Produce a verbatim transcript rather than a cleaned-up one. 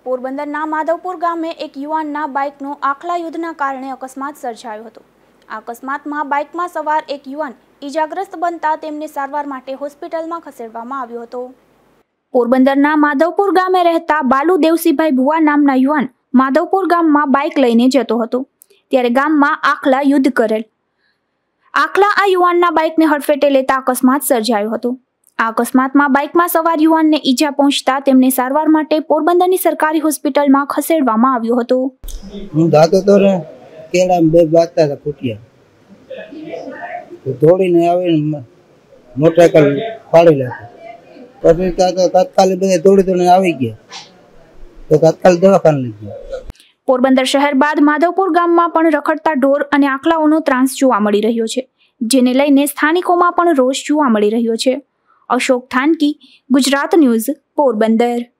પોરબંદરના માધવપુર ગામે એક યુવાનના બાઇકનો આખલા યુદ્ધના કારણે અકસ્માત સર્જાયો હતો। આ અકસ્માતમાં બાઇકમાં સવાર એક યુવાન ઈજાગ્રસ્ત બનતા તેમને સારવાર માટે હોસ્પિટલમાં ખસેડવામાં આવ્યો હતો। પોરબંદરના માધવપુર ગામે રહેતા બાલુ દેવસીભાઈ ભુવા નામના યુવાન માધવપુર ગામમાં બાઇક લઈને જતો હતો ત્યારે ગામમાં આખલા યુદ્ધ કરેલ। આખલા આ યુવાનના બાઇકને હડફેટે લેતા અકસ્માત સર્જાયો હતો। આ અકસ્માતમાં બાઇકમાં સવાર યુવાનને ઈજા પહોંચતા તેમને સારવાર માટે પોરબંદરની સરકારી હોસ્પિટલમાં ખસેડવામાં આવ્યો હતો। હું જાતો તો ને કેળામાં બે વાગતા હતા ફૂટ્યા તો દોડીને આવીને મોટરસાઇકલ ફાડી નાખી પછી ત્યાં તાત્કાલિક બધા દોડી દોડીને આવી ગયા તો તાત્કાલિક દવાખાને લઈ ગયા। પોરબંદર શહેર બાદ માધવપુર ગામમાં પણ રખડતા ઢોર અને આખલાઓનો ત્રાસ જોવા મળી રહ્યો છે, જેને લઈને સ્થાનિકોમાં પણ રોષ જોવા મળી રહ્યો છે। અશોક થાનકી, ગુજરાત ન્યૂઝ, પોરબંદર।